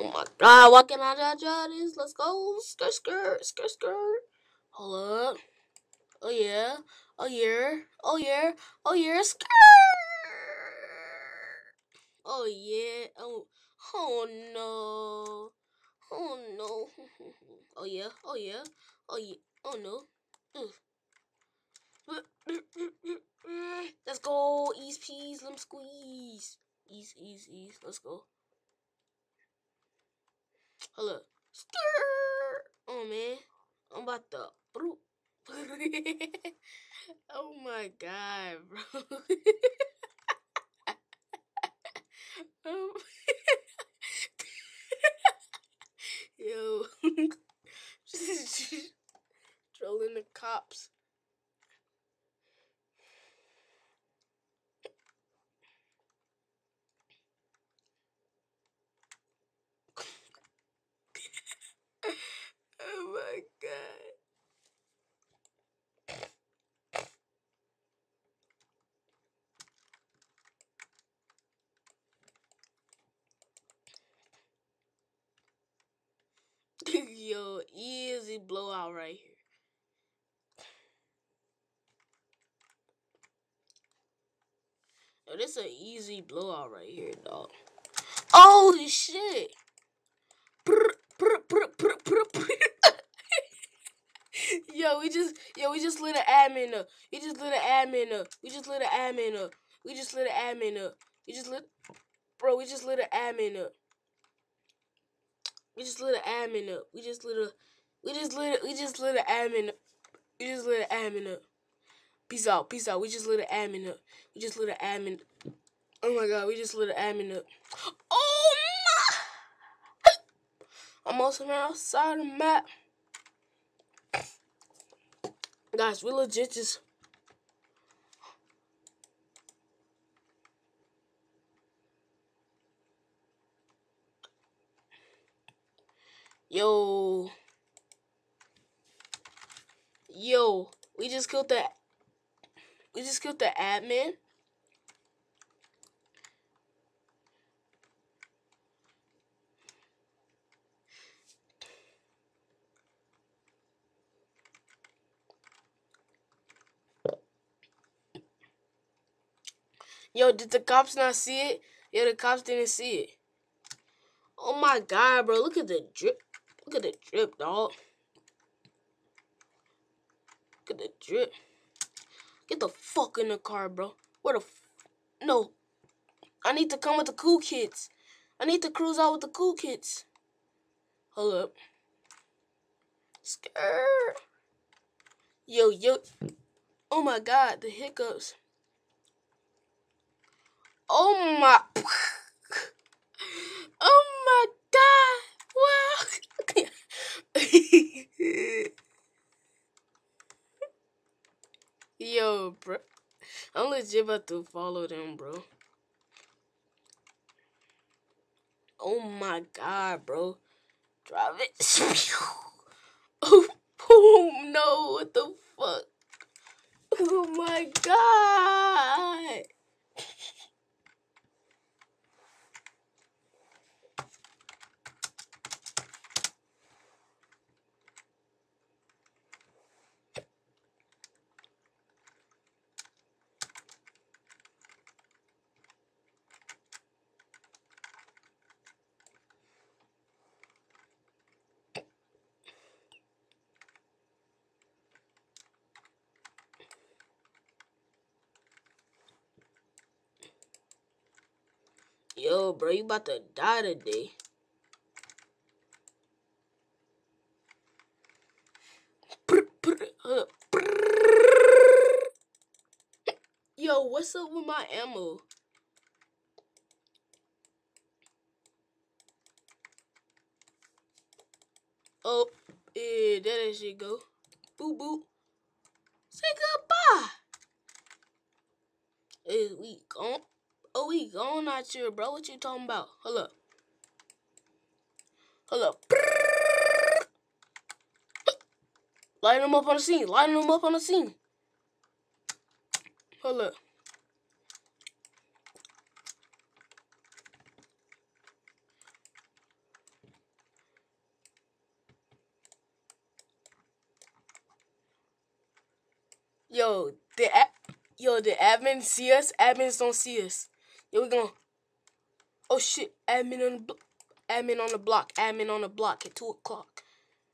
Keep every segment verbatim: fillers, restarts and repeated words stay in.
Oh my god, why can't I dodge all this? Let's go. Skirt, skirt, skirt, skirt. Hold up. Oh yeah. Oh yeah. Oh yeah. Oh yeah. Skirt. Oh yeah. Oh. Oh no. Oh no. Oh yeah. Oh yeah. Oh yeah. Oh no. Ugh. Let's go. Ease peas. Lemon squeeze. Ease, ease, ease. Let's go. Hold up. Skirt. Oh man. I'm about to. Oh my god, bro. um, yo. Trolling the cops. Oh my god. Yo, easy blowout right here. Yo, this is an easy blowout right here, dog. Oh shit. Yo, we just yo, we just lit an admin up. We just lit an admin up. We just lit an admin up. We just lit an admin up. We just lit bro, we just lit an admin up. We just lit an admin up. We just lit a we just lit a, we just lit an admin up. We just lit an admin up. Peace out, peace out. We just lit an admin up. We just lit an admin. Oh my god, we just lit an admin up. Oh my! I'm also outside the map. Guys, we legit just. Yo. Yo. We just killed the. We just killed the admin. Yo, did the cops not see it? Yo, the cops didn't see it. Oh my god, bro. Look at the drip. Look at the drip, dog. Look at the drip. Get the fuck in the car, bro. Where the f- No. I need to come with the cool kids. I need to cruise out with the cool kids. Hold up. Skirt. Yo, yo. Oh my god, the hiccups. Oh my. Oh my god. Wow. Yo, bro. I'm legit about to follow them, bro. Oh my god, bro. Drive it. Oh, oh no, what the fuck? Oh my god. Yo, bro, you about to die today. Yo, what's up with my ammo? Oh, yeah, there that shit go. Boop, boop. Say goodbye. Is we gone? Oh, we gone out here, bro. What you talking about? Hold up. Hold up. Lighting them up on the scene. Lighting them up on the scene. Hold up. Yo, the a- yo, the admin see us. Admins don't see us. Yo, we gonna. Oh shit! Admin on the blo- admin on the block. Admin on the block at two o'clock.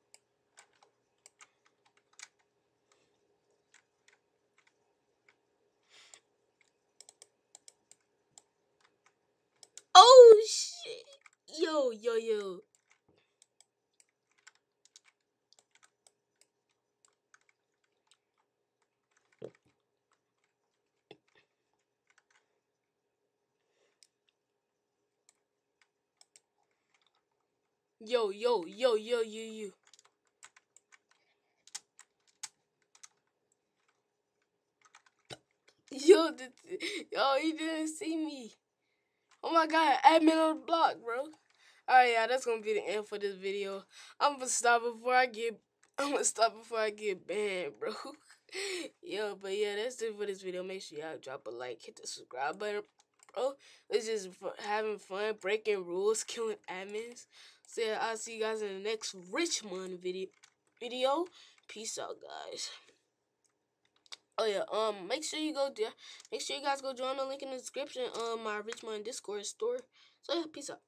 Oh shit! Yo, yo, yo. Yo, yo, yo, yo, yo, yo. Yo, the, yo, he didn't see me. Oh my god, admin on the block, bro. Alright, yeah, that's gonna be the end for this video. I'm gonna stop before I get. I'm gonna stop before I get banned, bro. Yo, but yeah, that's it for this video. Make sure y'all drop a like, hit the subscribe button, bro. It's just fun, having fun, breaking rules, killing admins. So yeah, I'll see you guys in the next Richmond video. Video. Peace out, guys. Oh yeah, um, make sure you go there. Make sure you guys go join the link in the description. Um, my Richmond Discord store. So yeah, peace out.